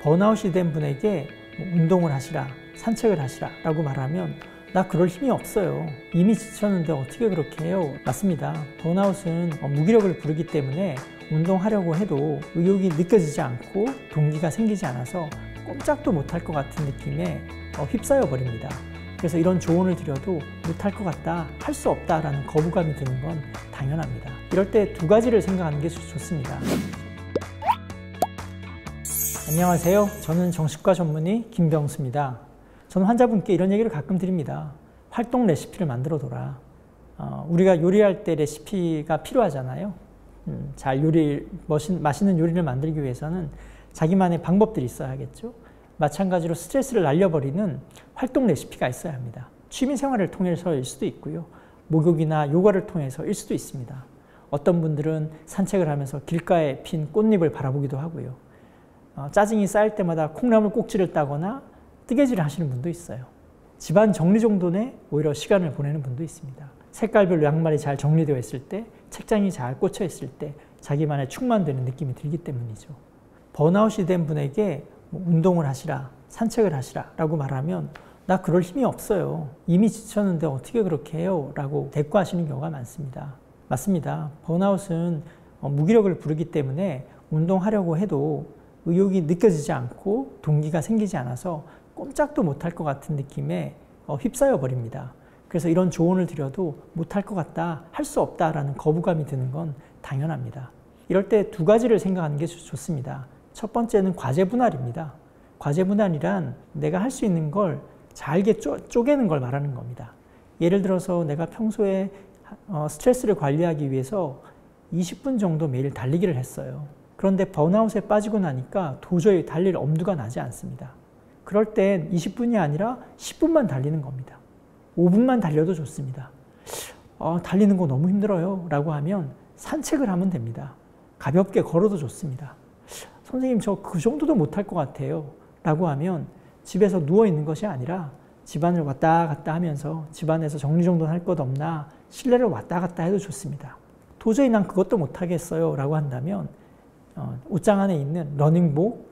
번아웃이 된 분에게 운동을 하시라, 산책을 하시라 라고 말하면 나 그럴 힘이 없어요. 이미 지쳤는데 어떻게 그렇게 해요? 맞습니다. 번아웃은 무기력을 부르기 때문에 운동하려고 해도 의욕이 느껴지지 않고 동기가 생기지 않아서 꼼짝도 못할 것 같은 느낌에 휩싸여 버립니다. 그래서 이런 조언을 드려도 못할 것 같다, 할 수 없다라는 거부감이 드는 건 당연합니다. 이럴 때 두 가지를 생각하는 게 좋습니다. 안녕하세요. 저는 정신과 전문의 김병수입니다. 저는 환자분께 이런 얘기를 가끔 드립니다. 활동 레시피를 만들어 둬라. 우리가 요리할 때 레시피가 필요하잖아요. 잘 맛있는 요리를 만들기 위해서는 자기만의 방법들이 있어야겠죠. 마찬가지로 스트레스를 날려버리는 활동 레시피가 있어야 합니다. 취미생활을 통해서일 수도 있고요. 목욕이나 요가를 통해서일 수도 있습니다. 어떤 분들은 산책을 하면서 길가에 핀 꽃잎을 바라보기도 하고요. 짜증이 쌓일 때마다 콩나물 꼭지를 따거나 뜨개질을 하시는 분도 있어요. 집안 정리정돈에 오히려 시간을 보내는 분도 있습니다. 색깔별로 양말이 잘 정리되어 있을 때, 책장이 잘 꽂혀 있을 때 자기만의 충만되는 느낌이 들기 때문이죠. 번아웃이 된 분에게 운동을 하시라, 산책을 하시라 라고 말하면 나 그럴 힘이 없어요. 이미 지쳤는데 어떻게 그렇게 해요? 라고 대꾸하시는 경우가 많습니다. 맞습니다. 번아웃은 무기력을 부르기 때문에 운동하려고 해도 의욕이 느껴지지 않고 동기가 생기지 않아서 꼼짝도 못할 것 같은 느낌에 휩싸여 버립니다. 그래서 이런 조언을 드려도 못할 것 같다, 할 수 없다라는 거부감이 드는 건 당연합니다. 이럴 때 두 가지를 생각하는 게 좋습니다. 첫 번째는 과제 분할입니다. 과제 분할이란 내가 할 수 있는 걸 잘게 쪼개는 걸 말하는 겁니다. 예를 들어서 내가 평소에 스트레스를 관리하기 위해서 20분 정도 매일 달리기를 했어요. 그런데 번아웃에 빠지고 나니까 도저히 달릴 엄두가 나지 않습니다. 그럴 땐 20분이 아니라 10분만 달리는 겁니다. 5분만 달려도 좋습니다. 달리는 거 너무 힘들어요 라고 하면 산책을 하면 됩니다. 가볍게 걸어도 좋습니다. 선생님 저 그 정도도 못할 것 같아요 라고 하면 집에서 누워있는 것이 아니라 집안을 왔다 갔다 하면서 집안에서 정리정돈 할 것 없나 실내를 왔다 갔다 해도 좋습니다. 도저히 난 그것도 못하겠어요 라고 한다면 옷장 안에 있는 러닝복,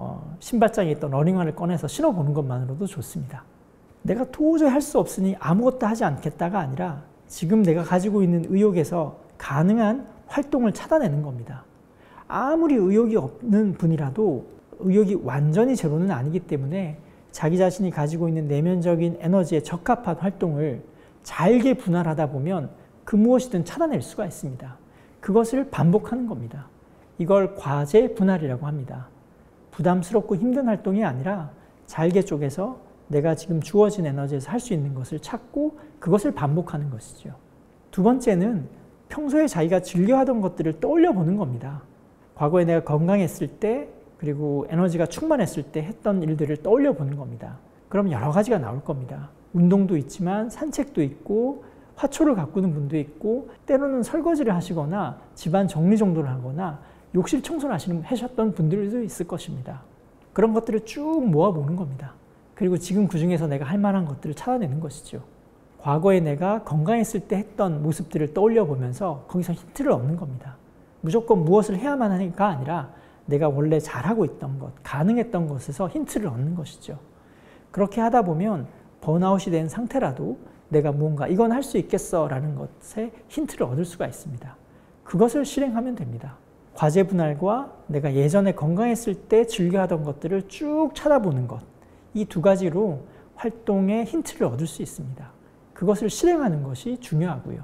신발장에 있던 러닝화를 꺼내서 신어보는 것만으로도 좋습니다. 내가 도저히 할 수 없으니 아무것도 하지 않겠다가 아니라 지금 내가 가지고 있는 의욕에서 가능한 활동을 찾아내는 겁니다. 아무리 의욕이 없는 분이라도 의욕이 완전히 제로는 아니기 때문에 자기 자신이 가지고 있는 내면적인 에너지에 적합한 활동을 잘게 분할하다 보면 그 무엇이든 찾아낼 수가 있습니다. 그것을 반복하는 겁니다. 이걸 과제 분할이라고 합니다. 부담스럽고 힘든 활동이 아니라 잘게 쪼개서 내가 지금 주어진 에너지에서 할 수 있는 것을 찾고 그것을 반복하는 것이죠. 두 번째는 평소에 자기가 즐겨하던 것들을 떠올려 보는 겁니다. 과거에 내가 건강했을 때 그리고 에너지가 충만했을 때 했던 일들을 떠올려 보는 겁니다. 그럼 여러 가지가 나올 겁니다. 운동도 있지만 산책도 있고 화초를 가꾸는 분도 있고 때로는 설거지를 하시거나 집안 정리정돈을 하거나 욕실 청소를 하셨던 분들도 있을 것입니다. 그런 것들을 쭉 모아보는 겁니다. 그리고 지금 그 중에서 내가 할 만한 것들을 찾아내는 것이죠. 과거에 내가 건강했을 때 했던 모습들을 떠올려 보면서 거기서 힌트를 얻는 겁니다. 무조건 무엇을 해야만 하니까 아니라 내가 원래 잘하고 있던 것, 가능했던 것에서 힌트를 얻는 것이죠. 그렇게 하다 보면 번아웃이 된 상태라도 내가 무언가 이건 할 수 있겠어 라는 것에 힌트를 얻을 수가 있습니다. 그것을 실행하면 됩니다. 과제 분할과 내가 예전에 건강했을 때 즐겨하던 것들을 쭉 찾아보는 것, 이 두 가지로 활동의 힌트를 얻을 수 있습니다. 그것을 실행하는 것이 중요하고요.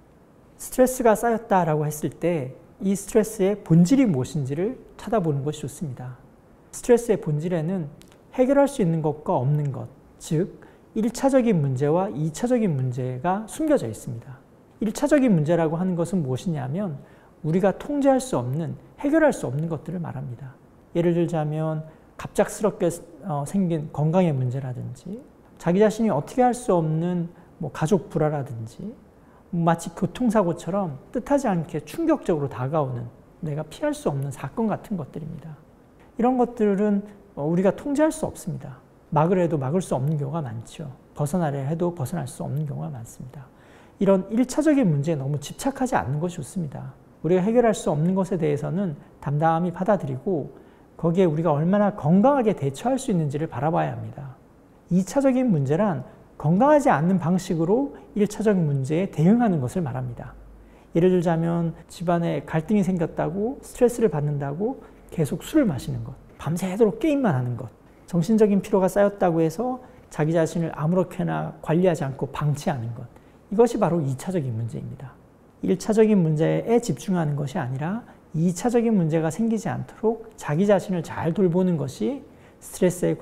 스트레스가 쌓였다라고 했을 때 이 스트레스의 본질이 무엇인지를 찾아보는 것이 좋습니다. 스트레스의 본질에는 해결할 수 있는 것과 없는 것, 즉 1차적인 문제와 2차적인 문제가 숨겨져 있습니다. 1차적인 문제라고 하는 것은 무엇이냐면 우리가 통제할 수 없는, 해결할 수 없는 것들을 말합니다. 예를 들자면 갑작스럽게 생긴 건강의 문제라든지 자기 자신이 어떻게 할 수 없는 가족 불화라든지 마치 교통사고처럼 뜻하지 않게 충격적으로 다가오는 내가 피할 수 없는 사건 같은 것들입니다. 이런 것들은 우리가 통제할 수 없습니다. 막으려 해도 막을 수 없는 경우가 많죠. 벗어나려 해도 벗어날 수 없는 경우가 많습니다. 이런 1차적인 문제에 너무 집착하지 않는 것이 좋습니다. 우리가 해결할 수 없는 것에 대해서는 담담히 받아들이고 거기에 우리가 얼마나 건강하게 대처할 수 있는지를 바라봐야 합니다. 2차적인 문제란 건강하지 않는 방식으로 1차적 문제에 대응하는 것을 말합니다. 예를 들자면 집안에 갈등이 생겼다고 스트레스를 받는다고 계속 술을 마시는 것, 밤새도록 게임만 하는 것, 정신적인 피로가 쌓였다고 해서 자기 자신을 아무렇게나 관리하지 않고 방치하는 것, 이것이 바로 2차적인 문제입니다. 1차적인 문제에 집중하는 것이 아니라 2차적인 문제가 생기지 않도록 자기 자신을 잘 돌보는 것이 스트레스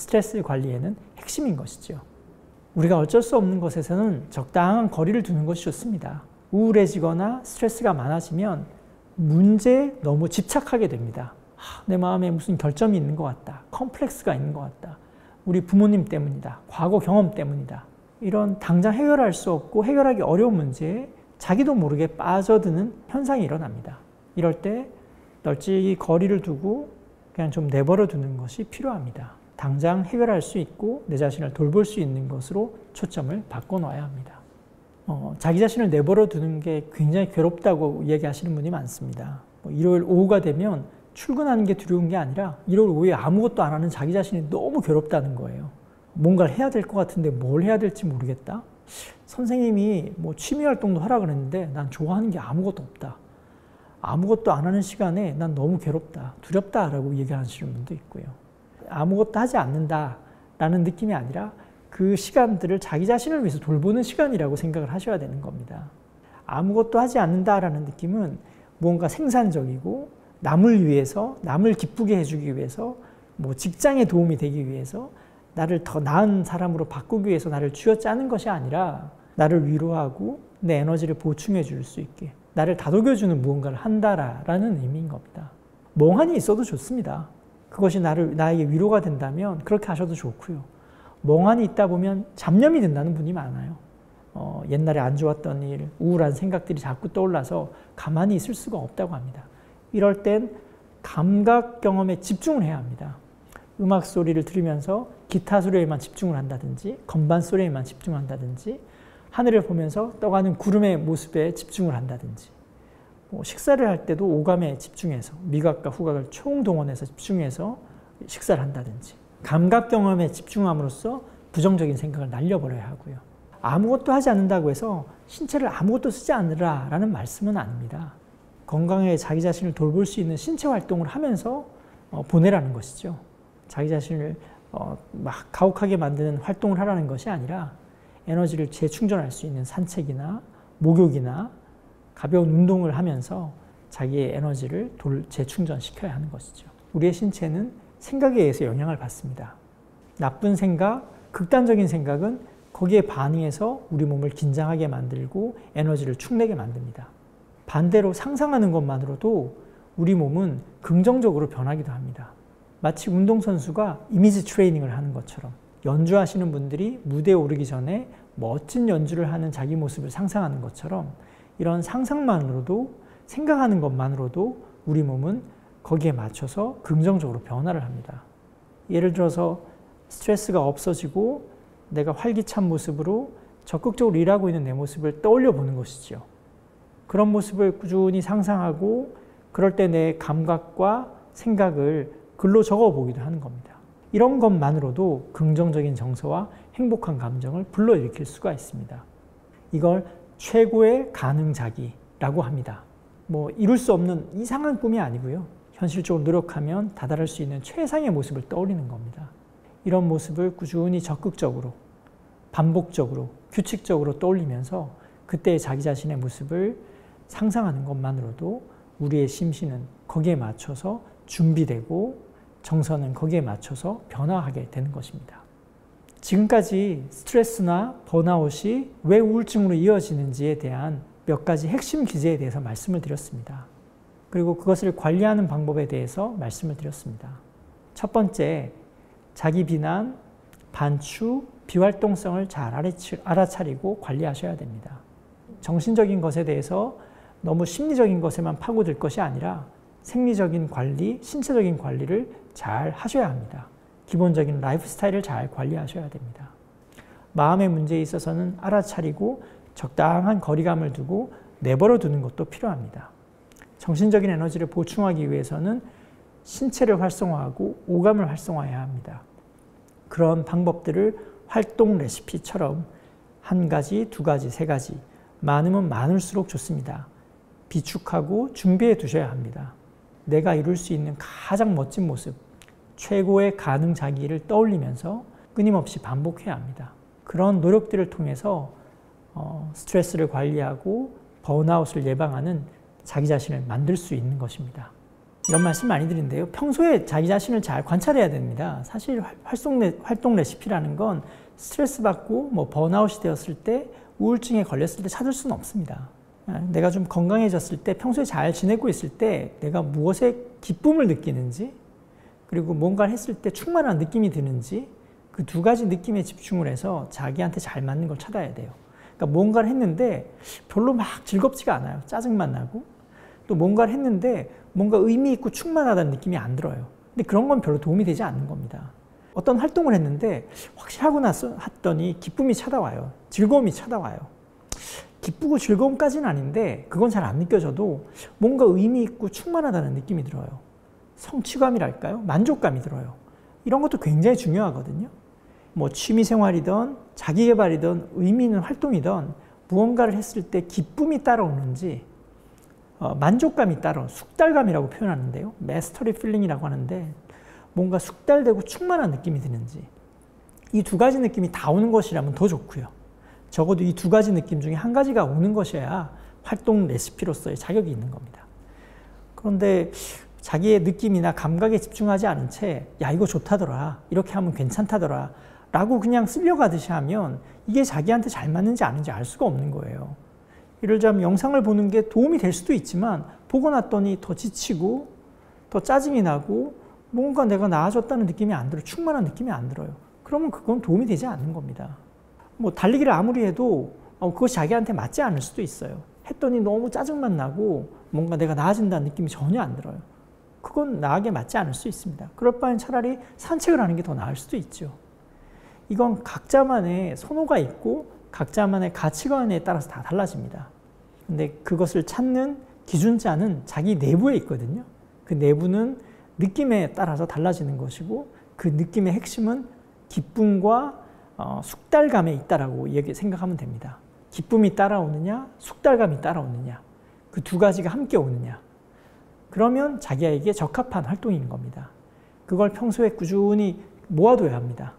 관리에는 핵심인 것이죠. 우리가 어쩔 수 없는 것에서는 적당한 거리를 두는 것이 좋습니다. 우울해지거나 스트레스가 많아지면 문제에 너무 집착하게 됩니다. 내 마음에 무슨 결점이 있는 것 같다. 컴플렉스가 있는 것 같다. 우리 부모님 때문이다. 과거 경험 때문이다. 이런 당장 해결할 수 없고 해결하기 어려운 문제에 자기도 모르게 빠져드는 현상이 일어납니다. 이럴 때 널찍이 거리를 두고 그냥 좀 내버려 두는 것이 필요합니다. 당장 해결할 수 있고 내 자신을 돌볼 수 있는 것으로 초점을 바꿔놔야 합니다. 자기 자신을 내버려 두는 게 굉장히 괴롭다고 얘기하시는 분이 많습니다. 일요일 오후가 되면 출근하는 게 두려운 게 아니라 일요일 오후에 아무것도 안 하는 자기 자신이 너무 괴롭다는 거예요. 뭔가를 해야 될 것 같은데 뭘 해야 될지 모르겠다. 선생님이 취미 활동도 하라 그랬는데 난 좋아하는 게 아무것도 없다. 아무것도 안 하는 시간에 난 너무 괴롭다, 두렵다라고 얘기하시는 분도 있고요. 아무것도 하지 않는다라는 느낌이 아니라 그 시간들을 자기 자신을 위해서 돌보는 시간이라고 생각을 하셔야 되는 겁니다. 아무것도 하지 않는다라는 느낌은 무언가 생산적이고 남을 위해서, 남을 기쁘게 해주기 위해서, 직장에 도움이 되기 위해서, 나를 더 나은 사람으로 바꾸기 위해서 나를 쥐어짜는 것이 아니라 나를 위로하고 내 에너지를 보충해 줄 수 있게 나를 다독여주는 무언가를 한다라는 의미인 겁니다. 멍하니 있어도 좋습니다. 그것이 나에게 위로가 된다면 그렇게 하셔도 좋고요. 멍하니 있다 보면 잡념이 든다는 분이 많아요. 옛날에 안 좋았던 일, 우울한 생각들이 자꾸 떠올라서 가만히 있을 수가 없다고 합니다. 이럴 땐 감각 경험에 집중을 해야 합니다. 음악 소리를 들으면서 기타 소리에만 집중을 한다든지 건반 소리에만 집중한다든지 하늘을 보면서 떠가는 구름의 모습에 집중을 한다든지 식사를 할 때도 오감에 집중해서 미각과 후각을 총동원해서 집중해서 식사를 한다든지 감각 경험에 집중함으로써 부정적인 생각을 날려버려야 하고요. 아무것도 하지 않는다고 해서 신체를 아무것도 쓰지 않으라라는 말씀은 아닙니다. 건강하게 자기 자신을 돌볼 수 있는 신체 활동을 하면서 보내라는 것이죠. 자기 자신을 막 가혹하게 만드는 활동을 하라는 것이 아니라 에너지를 재충전할 수 있는 산책이나 목욕이나 가벼운 운동을 하면서 자기의 에너지를 재충전시켜야 하는 것이죠. 우리의 신체는 생각에 의해서 영향을 받습니다. 나쁜 생각, 극단적인 생각은 거기에 반응해서 우리 몸을 긴장하게 만들고 에너지를 축내게 만듭니다. 반대로 상상하는 것만으로도 우리 몸은 긍정적으로 변하기도 합니다. 마치 운동선수가 이미지 트레이닝을 하는 것처럼 연주하시는 분들이 무대에 오르기 전에 멋진 연주를 하는 자기 모습을 상상하는 것처럼 이런 상상만으로도 생각하는 것만으로도 우리 몸은 거기에 맞춰서 긍정적으로 변화를 합니다. 예를 들어서 스트레스가 없어지고 내가 활기찬 모습으로 적극적으로 일하고 있는 내 모습을 떠올려 보는 것이죠. 그런 모습을 꾸준히 상상하고 그럴 때 내 감각과 생각을 글로 적어보기도 하는 겁니다. 이런 것만으로도 긍정적인 정서와 행복한 감정을 불러일으킬 수가 있습니다. 이걸 최고의 가능자기라고 합니다. 이룰 수 없는 이상한 꿈이 아니고요. 현실적으로 노력하면 다다를 수 있는 최상의 모습을 떠올리는 겁니다. 이런 모습을 꾸준히 적극적으로, 반복적으로, 규칙적으로 떠올리면서 그때의 자기 자신의 모습을 상상하는 것만으로도 우리의 심신은 거기에 맞춰서 준비되고 정서는 거기에 맞춰서 변화하게 되는 것입니다. 지금까지 스트레스나 번아웃이 왜 우울증으로 이어지는지에 대한 몇 가지 핵심 기제에 대해서 말씀을 드렸습니다. 그리고 그것을 관리하는 방법에 대해서 말씀을 드렸습니다. 첫 번째, 자기 비난, 반추, 비활동성을 잘 알아차리고 관리하셔야 됩니다. 정신적인 것에 대해서 너무 심리적인 것에만 파고들 것이 아니라 생리적인 관리, 신체적인 관리를 잘 하셔야 합니다. 기본적인 라이프 스타일을 잘 관리하셔야 됩니다. 마음의 문제에 있어서는 알아차리고 적당한 거리감을 두고 내버려 두는 것도 필요합니다. 정신적인 에너지를 보충하기 위해서는 신체를 활성화하고 오감을 활성화해야 합니다. 그런 방법들을 활동 레시피처럼 한 가지, 두 가지, 세 가지 많으면 많을수록 좋습니다. 비축하고 준비해 두셔야 합니다. 내가 이룰 수 있는 가장 멋진 모습, 최고의 가능 자기를 떠올리면서 끊임없이 반복해야 합니다. 그런 노력들을 통해서 스트레스를 관리하고 번아웃을 예방하는 자기 자신을 만들 수 있는 것입니다. 이런 말씀 많이 드리는데요. 평소에 자기 자신을 잘 관찰해야 됩니다. 사실 활동 레시피라는 건 스트레스 받고 번아웃이 되었을 때, 우울증에 걸렸을 때 찾을 수는 없습니다. 내가 좀 건강해졌을 때, 평소에 잘 지내고 있을 때 내가 무엇에 기쁨을 느끼는지, 그리고 뭔가를 했을 때 충만한 느낌이 드는지, 그 두 가지 느낌에 집중을 해서 자기한테 잘 맞는 걸 찾아야 돼요. 그러니까 뭔가를 했는데 별로 막 즐겁지가 않아요. 짜증만 나고. 또 뭔가를 했는데 뭔가 의미 있고 충만하다는 느낌이 안 들어요. 근데 그런 건 별로 도움이 되지 않는 겁니다. 어떤 활동을 했는데 확실하고 나서 했더니 기쁨이 찾아와요. 즐거움이 찾아와요. 기쁘고 즐거움까지는 아닌데 그건 잘 안 느껴져도 뭔가 의미 있고 충만하다는 느낌이 들어요. 성취감이랄까요? 만족감이 들어요. 이런 것도 굉장히 중요하거든요. 취미생활이든 자기개발이든 의미 있는 활동이든 무언가를 했을 때 기쁨이 따라오는지, 만족감이 따라오는, 숙달감이라고 표현하는데요. 마스터리 필링이라고 하는데 뭔가 숙달되고 충만한 느낌이 드는지, 이 두 가지 느낌이 다 오는 것이라면 더 좋고요. 적어도 이 두 가지 느낌 중에 한 가지가 오는 것이어야 활동 레시피로서의 자격이 있는 겁니다. 그런데 자기의 느낌이나 감각에 집중하지 않은 채 야 이거 좋다더라, 이렇게 하면 괜찮다더라 라고 그냥 쓸려가듯이 하면 이게 자기한테 잘 맞는지 아닌지 알 수가 없는 거예요. 예를 들자면 영상을 보는 게 도움이 될 수도 있지만 보고 났더니 더 지치고 더 짜증이 나고 뭔가 내가 나아졌다는 느낌이 안 들어요. 충만한 느낌이 안 들어요. 그러면 그건 도움이 되지 않는 겁니다. 달리기를 아무리 해도 그것이 자기한테 맞지 않을 수도 있어요. 했더니 너무 짜증만 나고 뭔가 내가 나아진다는 느낌이 전혀 안 들어요. 그건 나에게 맞지 않을 수 있습니다. 그럴 바엔 차라리 산책을 하는 게 더 나을 수도 있죠. 이건 각자만의 선호가 있고 각자만의 가치관에 따라서 다 달라집니다. 근데 그것을 찾는 기준자는 자기 내부에 있거든요. 그 내부는 느낌에 따라서 달라지는 것이고 그 느낌의 핵심은 기쁨과 숙달감에 있다라고 생각하면 됩니다. 기쁨이 따라오느냐, 숙달감이 따라오느냐, 그 두 가지가 함께 오느냐. 그러면 자기에게 적합한 활동인 겁니다. 그걸 평소에 꾸준히 모아둬야 합니다.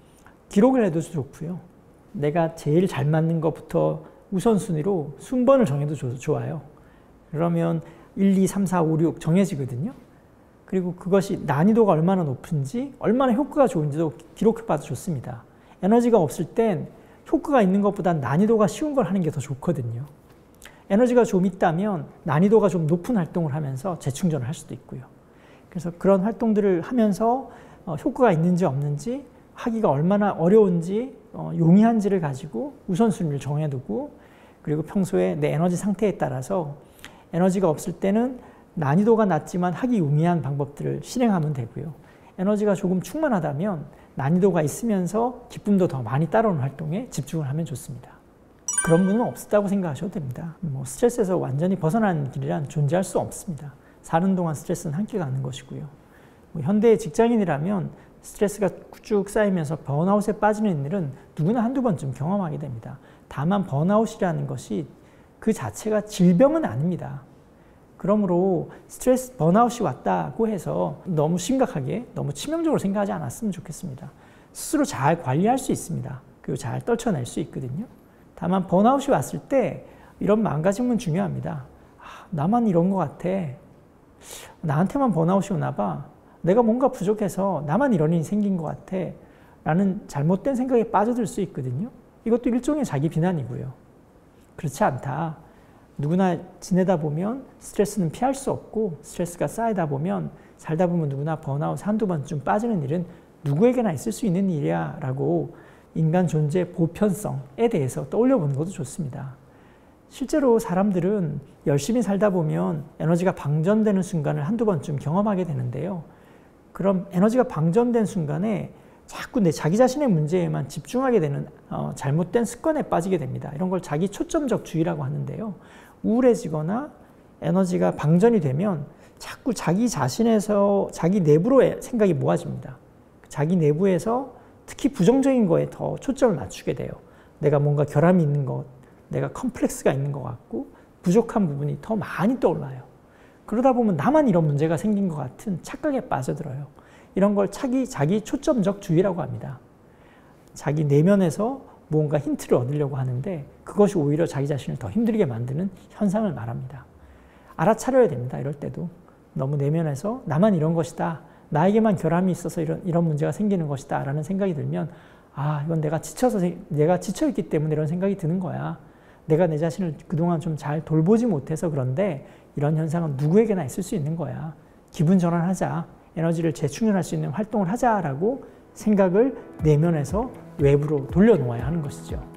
기록을 해도 좋고요. 내가 제일 잘 맞는 것부터 우선순위로 순번을 정해도 좋아요. 그러면 1, 2, 3, 4, 5, 6 정해지거든요. 그리고 그것이 난이도가 얼마나 높은지, 얼마나 효과가 좋은지도 기록해봐도 좋습니다. 에너지가 없을 땐 효과가 있는 것보다 난이도가 쉬운 걸 하는 게 더 좋거든요. 에너지가 좀 있다면 난이도가 좀 높은 활동을 하면서 재충전을 할 수도 있고요. 그래서 그런 활동들을 하면서 효과가 있는지 없는지, 하기가 얼마나 어려운지, 용이한지를 가지고 우선순위를 정해두고, 그리고 평소에 내 에너지 상태에 따라서 에너지가 없을 때는 난이도가 낮지만 하기 용이한 방법들을 실행하면 되고요. 에너지가 조금 충만하다면 난이도가 있으면서 기쁨도 더 많이 따라오는 활동에 집중을 하면 좋습니다. 그런 분은 없었다고 생각하셔도 됩니다. 스트레스에서 완전히 벗어나는 길이란 존재할 수 없습니다. 사는 동안 스트레스는 함께 가는 것이고요. 현대의 직장인이라면 스트레스가 쭉 쌓이면서 번아웃에 빠지는 일은 누구나 한두 번쯤 경험하게 됩니다. 다만 번아웃이라는 것이 그 자체가 질병은 아닙니다. 그러므로 스트레스, 번아웃이 왔다고 해서 너무 심각하게, 너무 치명적으로 생각하지 않았으면 좋겠습니다. 스스로 잘 관리할 수 있습니다. 그리고 잘 떨쳐낼 수 있거든요. 다만 번아웃이 왔을 때 이런 마음가짐은 중요합니다. 나만 이런 것 같아. 나한테만 번아웃이 오나 봐. 내가 뭔가 부족해서 나만 이런 일이 생긴 것 같아. 라는 잘못된 생각에 빠져들 수 있거든요. 이것도 일종의 자기 비난이고요. 그렇지 않다. 누구나 지내다 보면 스트레스는 피할 수 없고, 스트레스가 쌓이다 보면 살다 보면 누구나 번아웃 한두 번쯤 빠지는 일은 누구에게나 있을 수 있는 일이야 라고 인간 존재의 보편성에 대해서 떠올려 보는 것도 좋습니다. 실제로 사람들은 열심히 살다 보면 에너지가 방전되는 순간을 한두 번쯤 경험하게 되는데요. 그럼 에너지가 방전된 순간에 자꾸 자기 자신의 문제에만 집중하게 되는 잘못된 습관에 빠지게 됩니다. 이런 걸 자기 초점적 주의라고 하는데요. 우울해지거나 에너지가 방전이 되면 자꾸 자기 자신에서 자기 내부로 생각이 모아집니다. 자기 내부에서 특히 부정적인 거에 더 초점을 맞추게 돼요. 내가 뭔가 결함이 있는 것, 내가 컴플렉스가 있는 것 같고 부족한 부분이 더 많이 떠올라요. 그러다 보면 나만 이런 문제가 생긴 것 같은 착각에 빠져들어요. 이런 걸 자기 초점적 주의라고 합니다. 자기 내면에서 무언가 힌트를 얻으려고 하는데 그것이 오히려 자기 자신을 더 힘들게 만드는 현상을 말합니다. 알아차려야 됩니다. 이럴 때도. 너무 내면에서 나만 이런 것이다. 나에게만 결함이 있어서 이런 문제가 생기는 것이다. 라는 생각이 들면 이건 내가 지쳐있기 때문에 이런 생각이 드는 거야. 내가 내 자신을 그동안 좀 잘 돌보지 못해서 그런데 이런 현상은 누구에게나 있을 수 있는 거야. 기분 전환하자. 에너지를 재충전할 수 있는 활동을 하자라고 생각을 내면에서 외부로 돌려놓아야 하는 것이죠.